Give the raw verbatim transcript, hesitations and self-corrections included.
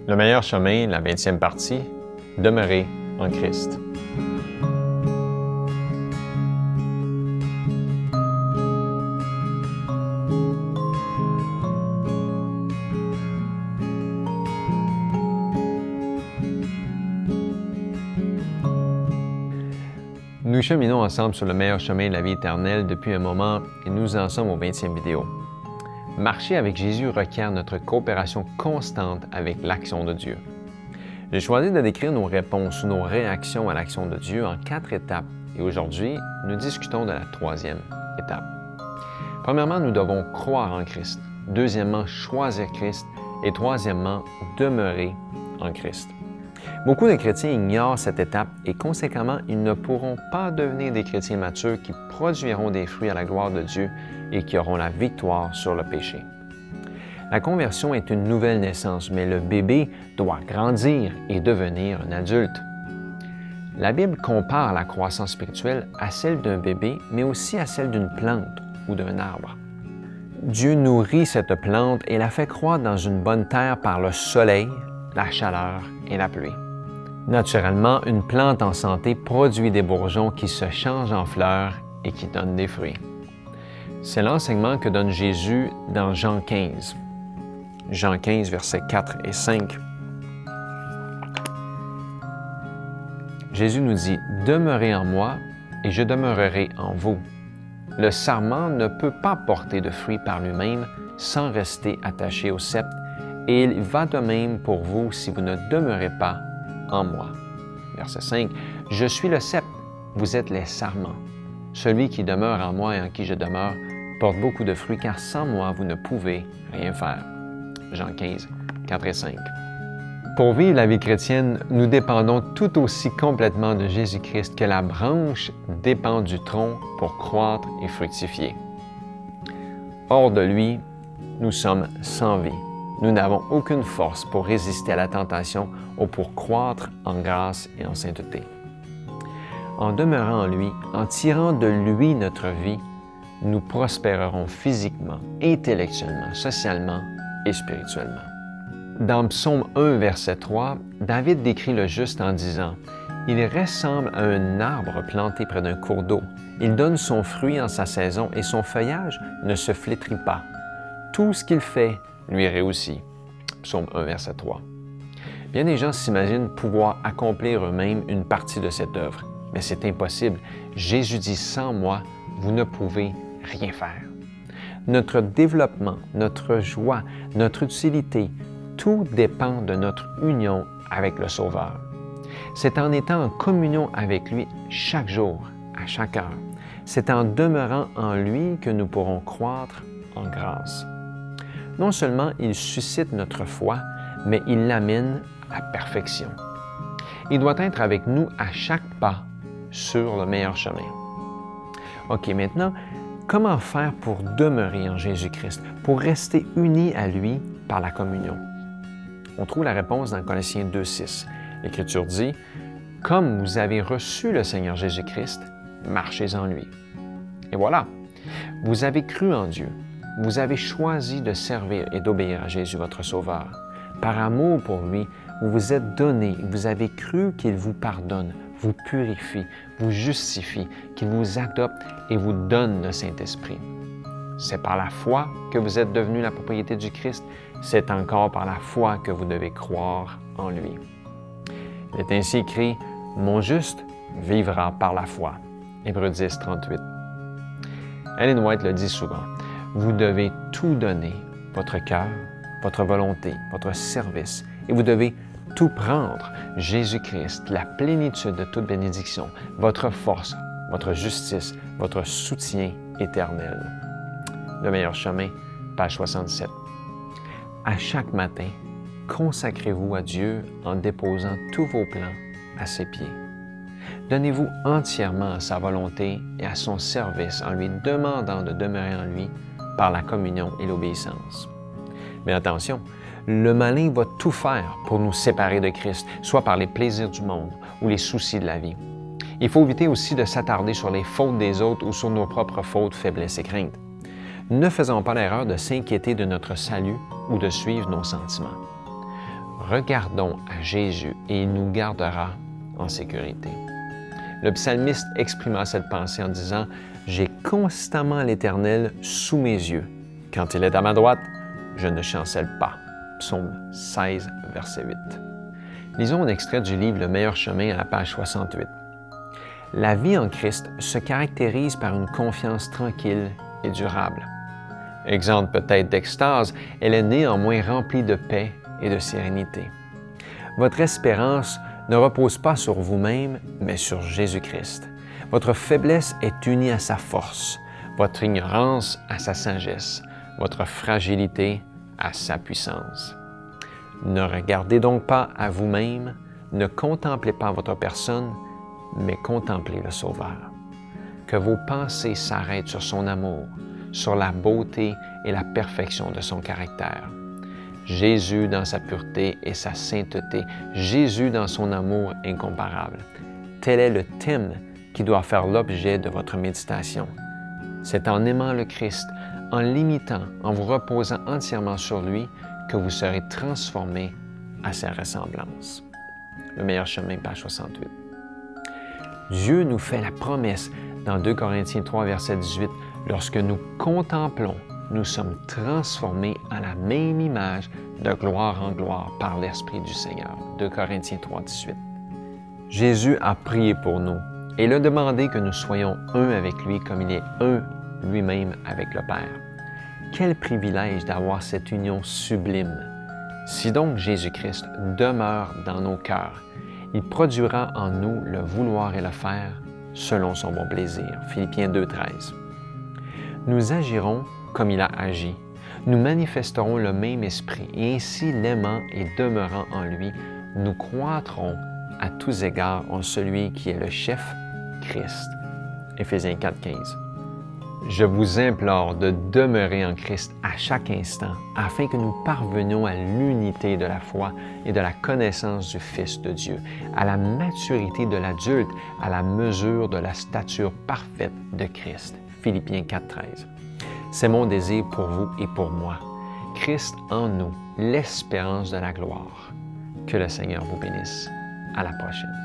Le meilleur chemin, la vingtième partie, demeurer en Christ. Nous cheminons ensemble sur le meilleur chemin de la vie éternelle depuis un moment et nous en sommes au vingtième vidéo. Marcher avec Jésus requiert notre coopération constante avec l'action de Dieu. J'ai choisi de décrire nos réponses ou nos réactions à l'action de Dieu en quatre étapes et aujourd'hui, nous discutons de la troisième étape. Premièrement, nous devons croire en Christ. Deuxièmement, choisir Christ. Et troisièmement, demeurer en Christ. Beaucoup de chrétiens ignorent cette étape et conséquemment, ils ne pourront pas devenir des chrétiens matures qui produiront des fruits à la gloire de Dieu et qui auront la victoire sur le péché. La conversion est une nouvelle naissance, mais le bébé doit grandir et devenir un adulte. La Bible compare la croissance spirituelle à celle d'un bébé, mais aussi à celle d'une plante ou d'un arbre. Dieu nourrit cette plante et la fait croître dans une bonne terre par le soleil, la chaleur et la pluie. Naturellement, une plante en santé produit des bourgeons qui se changent en fleurs et qui donnent des fruits. C'est l'enseignement que donne Jésus dans Jean quinze. Jean quinze, versets quatre et cinq. Jésus nous dit « Demeurez en moi et je demeurerai en vous. Le sarment ne peut pas porter de fruits par lui-même sans rester attaché au cep, et il va de même pour vous si vous ne demeurez pas en moi. » Verset cinq. « Je suis le cep, vous êtes les sarments. Celui qui demeure en moi et en qui je demeure porte beaucoup de fruits, car sans moi, vous ne pouvez rien faire. » Jean quinze, quatre et cinq. Pour vivre la vie chrétienne, nous dépendons tout aussi complètement de Jésus-Christ que la branche dépend du tronc pour croître et fructifier. Hors de lui, nous sommes sans vie. Nous n'avons aucune force pour résister à la tentation ou pour croître en grâce et en sainteté. En demeurant en lui, en tirant de lui notre vie, nous prospérerons physiquement, intellectuellement, socialement et spirituellement. Dans Psaume un, verset trois, David décrit le juste en disant « Il ressemble à un arbre planté près d'un cours d'eau. Il donne son fruit en sa saison et son feuillage ne se flétrit pas. Tout ce qu'il fait lui réussit. » Psaume un, verset trois. Bien des gens s'imaginent pouvoir accomplir eux-mêmes une partie de cette œuvre, mais c'est impossible. Jésus dit « Sans moi, vous ne pouvez rien faire. » Notre développement, notre joie, notre utilité, tout dépend de notre union avec le Sauveur. C'est en étant en communion avec lui chaque jour, à chaque heure. C'est en demeurant en lui que nous pourrons croître en grâce. Non seulement il suscite notre foi, mais il l'amène à perfection. Il doit être avec nous à chaque pas sur le meilleur chemin. OK, maintenant, comment faire pour demeurer en Jésus-Christ, pour rester unis à lui par la communion? On trouve la réponse dans Colossiens deux, six. L'Écriture dit « Comme vous avez reçu le Seigneur Jésus-Christ, marchez en lui. » Et voilà, vous avez cru en Dieu. Vous avez choisi de servir et d'obéir à Jésus, votre Sauveur. Par amour pour lui, vous vous êtes donné, vous avez cru qu'il vous pardonne, vous purifie, vous justifie, qu'il vous adopte et vous donne le Saint-Esprit. C'est par la foi que vous êtes devenus la propriété du Christ. C'est encore par la foi que vous devez croire en lui. Il est ainsi écrit « Mon juste vivra par la foi ». Hébreux dix, trente-huit. Ellen White le dit souvent. Vous devez tout donner, votre cœur, votre volonté, votre service, et vous devez tout prendre, Jésus-Christ, la plénitude de toute bénédiction, votre force, votre justice, votre soutien éternel. Le meilleur chemin, page soixante-sept. À chaque matin, consacrez-vous à Dieu en déposant tous vos plans à ses pieds. Donnez-vous entièrement à sa volonté et à son service en lui demandant de demeurer en lui par la communion et l'obéissance. Mais attention, le malin va tout faire pour nous séparer de Christ, soit par les plaisirs du monde ou les soucis de la vie. Il faut éviter aussi de s'attarder sur les fautes des autres ou sur nos propres fautes, faiblesses et craintes. Ne faisons pas l'erreur de s'inquiéter de notre salut ou de suivre nos sentiments. Regardons à Jésus et il nous gardera en sécurité. Le psalmiste exprima cette pensée en disant « J'ai constamment l'Éternel sous mes yeux. Quand il est à ma droite, je ne chancelle pas. » Psaume seize, verset huit. Lisons un extrait du livre Le meilleur chemin à la page soixante-huit. La vie en Christ se caractérise par une confiance tranquille et durable. Exempte peut-être d'extase, elle est néanmoins remplie de paix et de sérénité. Votre espérance ne repose pas sur vous-même, mais sur Jésus-Christ. Votre faiblesse est unie à sa force, votre ignorance à sa sagesse, votre fragilité à sa puissance. Ne regardez donc pas à vous-même, ne contemplez pas votre personne, mais contemplez le Sauveur. Que vos pensées s'arrêtent sur son amour, sur la beauté et la perfection de son caractère. Jésus dans sa pureté et sa sainteté, Jésus dans son amour incomparable. Tel est le thème qui doit faire l'objet de votre méditation. C'est en aimant le Christ, en l'imitant, en vous reposant entièrement sur lui, que vous serez transformés à sa ressemblance. Le meilleur chemin, page soixante-huit. Dieu nous fait la promesse dans deux Corinthiens trois, verset dix-huit, « Lorsque nous contemplons, nous sommes transformés à la même image de gloire en gloire par l'Esprit du Seigneur. » deux Corinthiens trois, dix-huit. Jésus a prié pour nous et il a demandé que nous soyons un avec lui comme il est un lui-même avec le Père. Quel privilège d'avoir cette union sublime! Si donc Jésus-Christ demeure dans nos cœurs, il produira en nous le vouloir et le faire selon son bon plaisir. Philippiens deux, treize. Nous agirons comme il a agi. Nous manifesterons le même esprit et ainsi l'aimant et demeurant en lui, nous croîtrons à tous égards en celui qui est le chef, Christ. Éphésiens quatre, quinze. Je vous implore de demeurer en Christ à chaque instant, afin que nous parvenions à l'unité de la foi et de la connaissance du Fils de Dieu, à la maturité de l'adulte, à la mesure de la stature parfaite de Christ. Philippiens quatre, treize. C'est mon désir pour vous et pour moi. Christ en nous, l'espérance de la gloire. Que le Seigneur vous bénisse. À la prochaine.